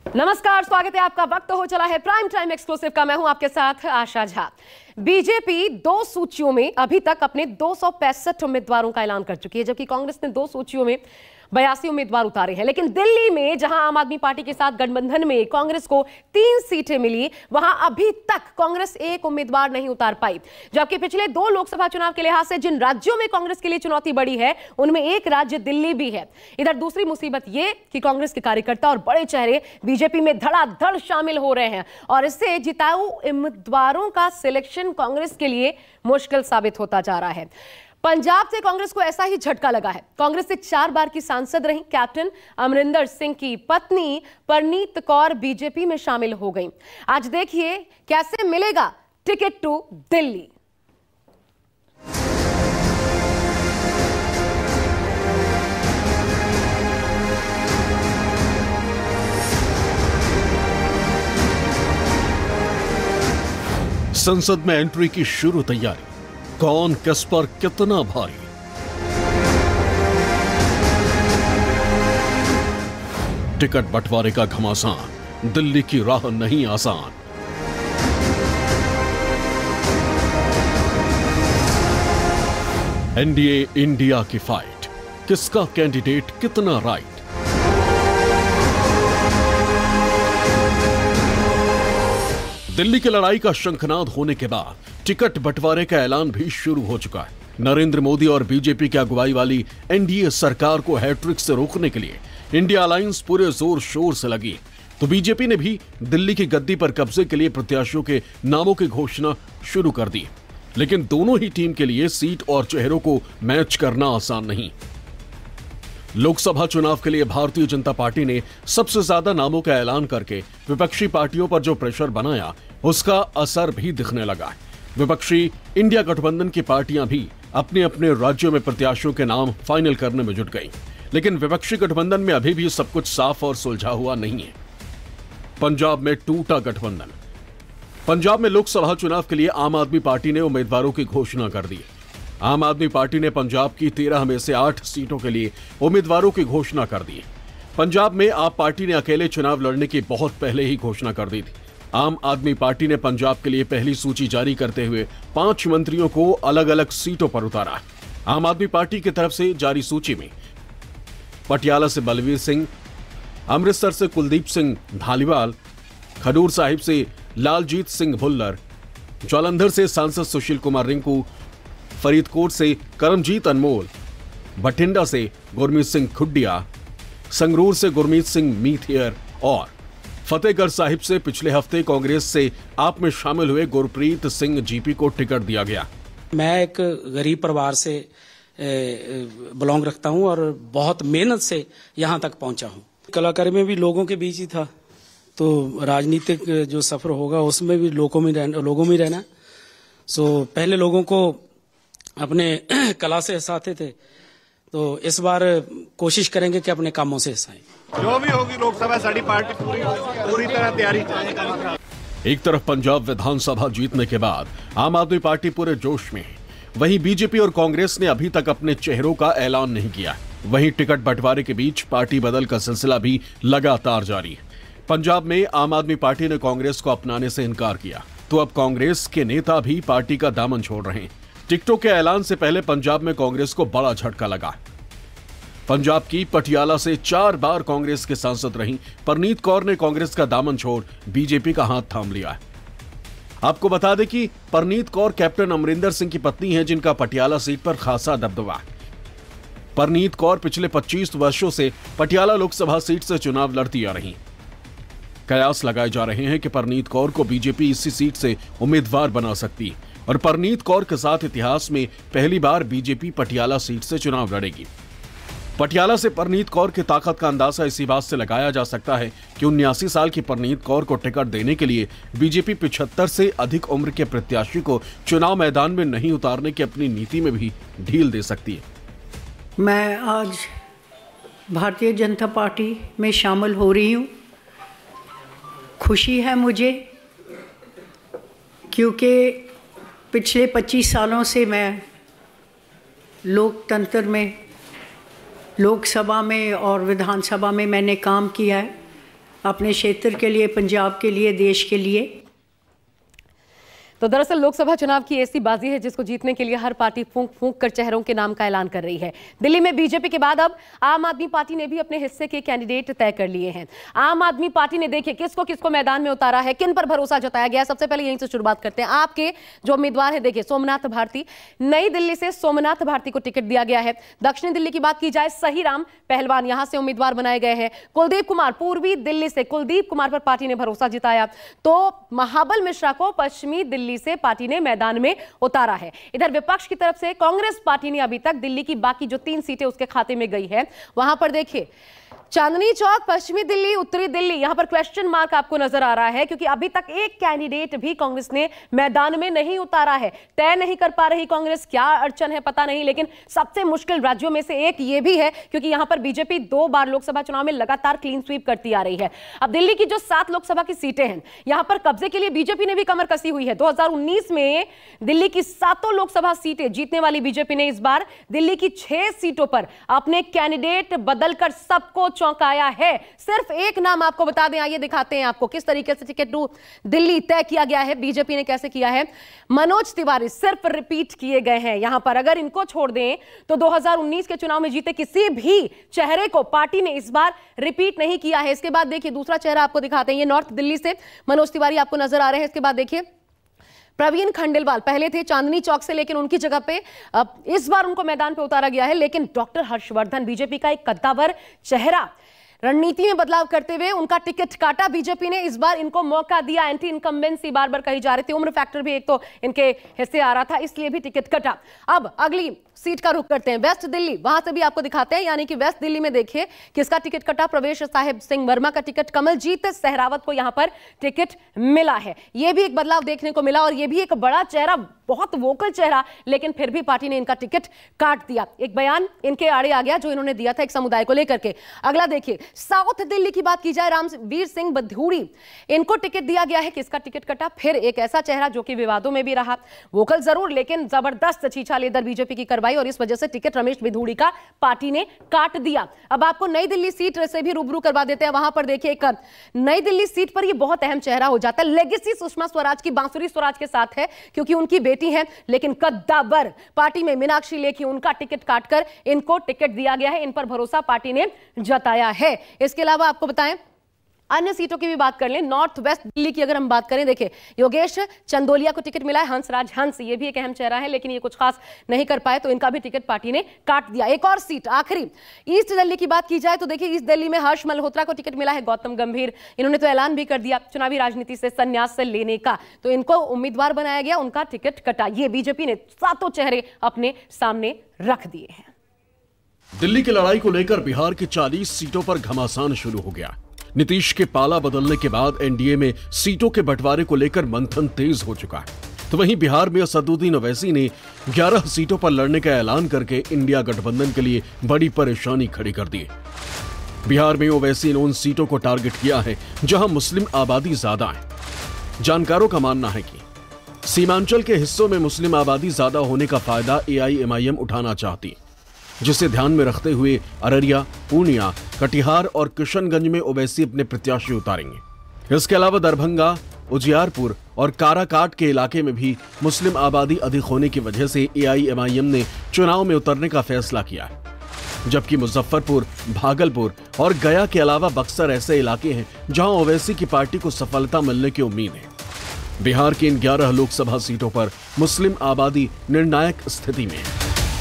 नमस्कार, स्वागत है आपका। वक्त हो चला है प्राइम टाइम एक्सक्लूसिव का। मैं हूं आपके साथ आशा झा। बीजेपी 2 सूचियों में अभी तक अपने 265 उम्मीदवारों का ऐलान कर चुकी है, जबकि कांग्रेस ने 2 सूचियों में 82 उम्मीदवार उतारे हैं। लेकिन दिल्ली में जहां आम आदमी पार्टी के साथ गठबंधन में कांग्रेस को 3 सीटें मिली, वहां अभी तक कांग्रेस 1 उम्मीदवार नहीं उतार पाई। जबकि पिछले 2 लोकसभा चुनाव के लिहाज से जिन राज्यों में कांग्रेस के लिए चुनौती बड़ी है, उनमें एक राज्य दिल्ली भी है। इधर दूसरी मुसीबत यह कि कांग्रेस के कार्यकर्ता और बड़े चेहरे बीजेपी में धड़ाधड़ शामिल हो रहे हैं और इससे जिताऊ उम्मीदवारों का सिलेक्शन कांग्रेस के लिए मुश्किल साबित होता जा रहा है। पंजाब से कांग्रेस को ऐसा ही झटका लगा है। कांग्रेस से 4 बार की सांसद रही कैप्टन अमरिंदर सिंह की पत्नी परनीत कौर बीजेपी में शामिल हो गई। आज देखिए कैसे मिलेगा टिकट टू दिल्ली। संसद में एंट्री की शुरू तैयारी, कौन किस पर कितना भारी। टिकट बंटवारे का घमासान, दिल्ली की राह नहीं आसान। एनडीए इंडिया की फाइट, किसका कैंडिडेट कितना राइट। दिल्ली की लड़ाई का शंखनाद होने के बाद टिकट बंटवारे का ऐलान भी शुरू हो चुका है। नरेंद्र मोदी और बीजेपी की अगुवाई वाली एनडीए सरकार को हैट्रिक से रोकने के लिए इंडिया अलायंस पूरे जोर शोर से लगी, तो बीजेपी ने भी दिल्ली की गद्दी पर कब्जे के लिए प्रत्याशियों के नामों की घोषणा शुरू कर दी। लेकिन दोनों ही टीम के लिए सीट और चेहरों को मैच करना आसान नहीं। लोकसभा चुनाव के लिए भारतीय जनता पार्टी ने सबसे ज्यादा नामों का ऐलान करके विपक्षी पार्टियों पर जो प्रेशर बनाया, उसका असर भी दिखने लगा। विपक्षी इंडिया गठबंधन की पार्टियां भी अपने अपने राज्यों में प्रत्याशियों के नाम फाइनल करने में जुट गईं। लेकिन विपक्षी गठबंधन में अभी भी सब कुछ साफ और सुलझा हुआ नहीं है। पंजाब में टूटा गठबंधन। पंजाब में लोकसभा चुनाव के लिए आम आदमी पार्टी ने उम्मीदवारों की घोषणा कर दी। आम आदमी पार्टी ने पंजाब की 13 में से 8 सीटों के लिए उम्मीदवारों की घोषणा कर दी। पंजाब में आप पार्टी ने अकेले चुनाव लड़ने की बहुत पहले ही घोषणा कर दी थी। आम आदमी पार्टी ने पंजाब के लिए पहली सूची जारी करते हुए 5 मंत्रियों को अलग अलग सीटों पर उतारा। आम आदमी पार्टी की तरफ से जारी सूची में पटियाला से बलवीर सिंह, अमृतसर से कुलदीप सिंह धालीवाल, खडूर साहिब से लालजीत सिंह भुल्लर, जालंधर से सांसद सुशील कुमार रिंकू, फरीदकोट से करमजीत अनमोल, बठिंडा से गुरमीत सिंह खुड्डिया, संगरूर से गुरमीत सिंह मीथियर और फतेहगढ़ साहिब से पिछले हफ्ते कांग्रेस से आप में शामिल हुए गुरप्रीत सिंह जीपी को टिकट दिया गया। मैं एक गरीब परिवार से बिलोंग रखता हूं और बहुत मेहनत से यहां तक पहुंचा हूं। कलाकारी में भी लोगों के बीच ही था, तो राजनीतिक जो सफर होगा उसमें भी लोगों में रहना। सो पहले लोगों को अपने कला से हंसाते थे, तो इस बार कोशिश करेंगे कि अपने कामों से हंसाएं। जो भी होगी लोकसभा साड़ी पार्टी पूरी तरह तैयारी। एक तरफ पंजाब विधानसभा जीतने के बाद आम आदमी पार्टी पूरे जोश में है, वहीं बीजेपी और कांग्रेस ने अभी तक अपने चेहरों का ऐलान नहीं किया। वहीं टिकट बंटवारे के बीच पार्टी बदल का सिलसिला भी लगातार जारी है। पंजाब में आम आदमी पार्टी ने कांग्रेस को अपनाने से इनकार किया, तो अब कांग्रेस के नेता भी पार्टी का दामन छोड़ रहे हैं। टिकटों के ऐलान से पहले पंजाब में कांग्रेस को बड़ा झटका लगा। पंजाब की पटियाला से 4 बार कांग्रेस के सांसद रही परनीत कौर ने कांग्रेस का दामन छोड़ बीजेपी का हाथ थाम लिया है। आपको बता दें कि परनीत कौर कैप्टन अमरिंदर सिंह की पत्नी है, जिनका पटियाला सीट पर खासा दबदबा है। परनीत कौर पिछले 25 वर्षों से पटियाला लोकसभा सीट से चुनाव लड़ती आ रही। कयास लगाए जा रहे हैं कि परनीत कौर को बीजेपी इसी सीट से उम्मीदवार बना सकती है और परनीत कौर के साथ इतिहास में पहली बार बीजेपी पटियाला सीट से चुनाव लड़ेगी। पटियाला से परनीत कौर की ताकत का अंदाजा इसी बात से लगाया जा सकता है कि 79 साल की परनीत कौर को टिकट देने के लिए बीजेपी 75 से अधिक उम्र के प्रत्याशी को चुनाव मैदान में नहीं उतारने की अपनी नीति में भी ढील दे सकती है। मैं आज भारतीय जनता पार्टी में शामिल हो रही हूँ। खुशी है मुझे, क्योंकि पिछले 25 सालों से मैं लोकतंत्र में, लोकसभा में और विधानसभा में मैंने काम किया है। अपने क्षेत्र के लिए, पंजाब के लिए, देश के लिए। तो दरअसल लोकसभा चुनाव की ऐसी बाजी है जिसको जीतने के लिए हर पार्टी फूंक फूंक कर चेहरों के नाम का ऐलान कर रही है। दिल्ली में बीजेपी के बाद अब आम आदमी पार्टी ने भी अपने हिस्से के कैंडिडेट तय कर लिए हैं। आम आदमी पार्टी ने देखिए किसको किसको मैदान में उतारा है, किन पर भरोसा जताया गया है। सबसे पहले यहीं से शुरुआत करते हैं। आपके जो उम्मीदवार है देखिए, सोमनाथ भारती, नई दिल्ली से सोमनाथ भारती को टिकट दिया गया है। दक्षिणी दिल्ली की बात की जाए, सही राम पहलवान यहां से उम्मीदवार बनाए गए हैं। कुलदीप कुमार पूर्वी दिल्ली से, कुलदीप कुमार पर पार्टी ने भरोसा जताया। तो महाबल मिश्रा को पश्चिमी दिल्ली से पार्टी ने मैदान में उतारा है। इधर विपक्ष की तरफ से कांग्रेस पार्टी ने अभी तक दिल्ली की बाकी जो 3 सीटें उसके खाते में गई है, वहां पर देखिए चांदनी चौक, पश्चिमी दिल्ली, उत्तरी दिल्ली, यहां पर क्वेश्चन मार्क आपको नजर आ रहा है क्योंकि अभी तक एक कैंडिडेट भी कांग्रेस ने मैदान में नहीं उतारा है। तय नहीं कर पा रही कांग्रेस, क्या अड़चन है पता नहीं, लेकिन सबसे मुश्किल राज्यों में से एक ये भी है क्योंकि यहां पर बीजेपी 2 बार लोकसभा चुनाव में लगातार क्लीन स्वीप करती आ रही है। अब दिल्ली की जो 7 लोकसभा की सीटें हैं, यहां पर कब्जे के लिए बीजेपी ने भी कमर कसी हुई है। 2019 में दिल्ली की 7 लोकसभा सीटें जीतने वाली बीजेपी ने इस बार दिल्ली की 6 सीटों पर अपने कैंडिडेट बदलकर सबको चौंकाया है। सिर्फ एक नाम आपको बता दें, आइए दिखाते हैं आपको किस तरीके से टिकट टू दिल्ली तय किया गया है, बीजेपी ने कैसे किया है। मनोज तिवारी सिर्फ रिपीट किए गए हैं यहां पर। अगर इनको छोड़ दें तो 2019 के चुनाव में जीते किसी भी चेहरे को पार्टी ने इस बार रिपीट नहीं किया है। इसके बाद देखिए दूसरा चेहरा आपको दिखाते हैं, ये नॉर्थ दिल्ली से मनोज तिवारी आपको नजर आ रहे हैं। इसके बाद देखिए प्रवीण खंडेलवाल पहले थे चांदनी चौक से, लेकिन उनकी जगह पे इस बार उनको मैदान पे उतारा गया है। लेकिन डॉक्टर हर्षवर्धन, बीजेपी का एक कद्दावर चेहरा, रणनीति में बदलाव करते हुए उनका टिकट काटा बीजेपी ने। इस बार इनको मौका दिया, एंटी इनकम्बेंसी बार बार कही जा रही थी, उम्र फैक्टर भी एक तो इनके हिस्से आ रहा था, इसलिए भी टिकट कटा। अब अगली सीट का रुख करते हैं, वेस्ट दिल्ली, वहां से भी आपको दिखाते हैं। यानी कि वेस्ट दिल्ली में देखिए किसका टिकट कटा, प्रवेश साहिब सिंह वर्मा का टिकट, कमलजीत सहरावत को यहां पर टिकट मिला है। यह भी एक बदलाव देखने को मिला और यह भी एक बड़ा चेहरा, बहुत वोकल चेहरा, लेकिन फिर भी पार्टी ने इनका टिकट काट दिया। एक बयान इनके आड़े आ गया जो इन्होंने दिया था एक समुदाय को लेकर के। अगला देखिए साउथ दिल्ली की बात की जाए, रामवीर सिंह बधूड़ी, इनको टिकट दिया गया है। किसका टिकट कटा, फिर एक ऐसा चेहरा जो कि विवादों में भी रहा, वोकल जरूर लेकिन जबरदस्त छीछा लेदर बीजेपी की करवाई और इस वजह से टिकट रमेश बिधूड़ी का पार्टी ने काट दिया। अब आपको नई दिल्ली सीट से भी रूबरू करवा देते हैं। वहां पर देखिए एक नई दिल्ली सीट पर ये बहुत अहम चेहरा हो जाता है। लेगेसी सुषमा स्वराज की बांसुरी स्वराज के साथ है क्योंकि उनकी बेटी है, लेकिन कद्दावर पार्टी में मीनाक्षी लेखी, उनका टिकट काटकर इनको टिकट दिया गया है। इन पर भरोसा पार्टी ने जताया है। इसके अलावा आपको बताएं अन्य सीटों की भी बात कर लें। नॉर्थ वेस्ट दिल्ली की अगर हम बात करें, देखिए योगेश चंदोलिया को टिकट मिला है, हंसराज हंस, ये भी एक अहम चेहरा है, लेकिन ये कुछ खास नहीं कर पाए तो इनका भी टिकट पार्टी ने काट दिया। एक और सीट आखिरी ईस्ट दिल्ली की बात की जाए तो देखिए ईस्ट दिल्ली में हर्ष मल्होत्रा को टिकट मिला है, गौतम गंभीर, इन्होंने तो ऐलान भी कर दिया चुनावी राजनीति से संन्यास से लेने का, तो इनको उम्मीदवार बनाया गया, उनका टिकट कटा। ये बीजेपी ने 7 चेहरे अपने सामने रख दिए हैं। दिल्ली की लड़ाई को लेकर बिहार की 40 सीटों पर घमासान शुरू हो गया। नीतीश के पाला बदलने के बाद एनडीए में सीटों के बंटवारे को लेकर मंथन तेज हो चुका है। तो वहीं बिहार में असदुद्दीन ओवैसी ने 11 सीटों पर लड़ने का ऐलान करके इंडिया गठबंधन के लिए बड़ी परेशानी खड़ी कर दी। बिहार में ओवैसी ने उन सीटों को टारगेट किया है जहां मुस्लिम आबादी ज्यादा है। जानकारों का मानना है कि सीमांचल के हिस्सों में मुस्लिम आबादी ज्यादा होने का फायदा एआईएमआईएम उठाना चाहती, जिसे ध्यान में रखते हुए अररिया, पूर्णिया, कटिहार और किशनगंज में ओवैसी अपने प्रत्याशी उतारेंगे। इसके अलावा दरभंगा, उजियारपुर और काराकाट के इलाके में भी मुस्लिम आबादी अधिक होने की वजह से एआईएमआईएम ने चुनाव में उतरने का फैसला किया है। जबकि मुजफ्फरपुर, भागलपुर और गया के अलावा बक्सर ऐसे इलाके हैं जहां ओवैसी की पार्टी को सफलता मिलने की उम्मीद है। बिहार की इन 11 लोकसभा सीटों पर मुस्लिम आबादी निर्णायक स्थिति में है।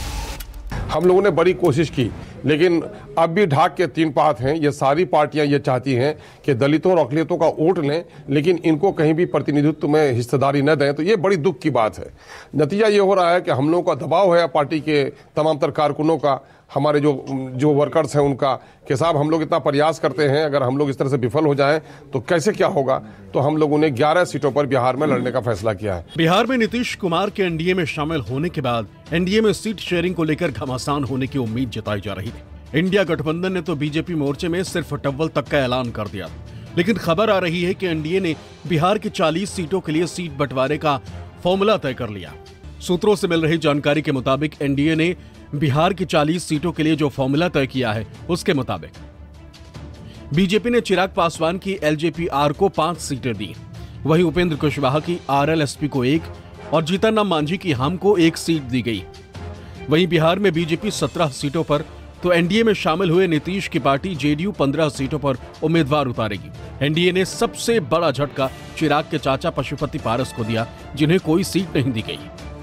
हम लोगों ने बड़ी कोशिश की, लेकिन अब भी ढाक के 3 पात हैं। ये सारी पार्टियां ये चाहती हैं कि दलितों और अकलियतों का वोट लें, लेकिन इनको कहीं भी प्रतिनिधित्व में हिस्सेदारी न दें। तो ये बड़ी दुख की बात है। नतीजा ये हो रहा है कि हम लोगों का दबाव है पार्टी के तमाम तर कारकुनों का, हमारे जो वर्कर्स हैं उनका, कि साहब हम लोग इतना प्रयास करते हैं, अगर हम लोग इस तरह से विफल हो जाएं तो कैसे क्या होगा। तो हम लोगों ने 11 सीटों पर बिहार में लड़ने का फैसला किया है। बिहार में नीतीश कुमार के एनडीए में शामिल होने के बाद एनडीए में सीट शेयरिंग को लेकर घमासान होने की उम्मीद जताई जा रही थी। इंडिया गठबंधन ने तो बीजेपी मोर्चे में सिर्फ टव्वल तक का ऐलान कर दिया, लेकिन खबर आ रही है कि एनडीए ने बिहार की 40 सीटों के लिए सीट बंटवारे का फॉर्मूला तय कर लिया। सूत्रों से मिल रही जानकारी के मुताबिक एनडीए ने बिहार की 40 सीटों के लिए जो फॉर्मूला तय किया है उसके मुताबिक बीजेपी ने चिराग पासवान की एलजेपी-आर को 5 सीटें दी। वहीं उपेंद्र कुशवाहा की आरएलएसपी को 1 और जीतन राम मांझी की हम को 1 सीट दी गई। वहीं बिहार में बीजेपी 17 सीटों पर तो एनडीए में शामिल हुए नीतीश की पार्टी जेडीयू 15 सीटों पर उम्मीदवार उतारेगी। एनडीए ने सबसे बड़ा झटका चिराग के चाचा पशुपति पारस को दिया, जिन्हें कोई सीट नहीं दी गई।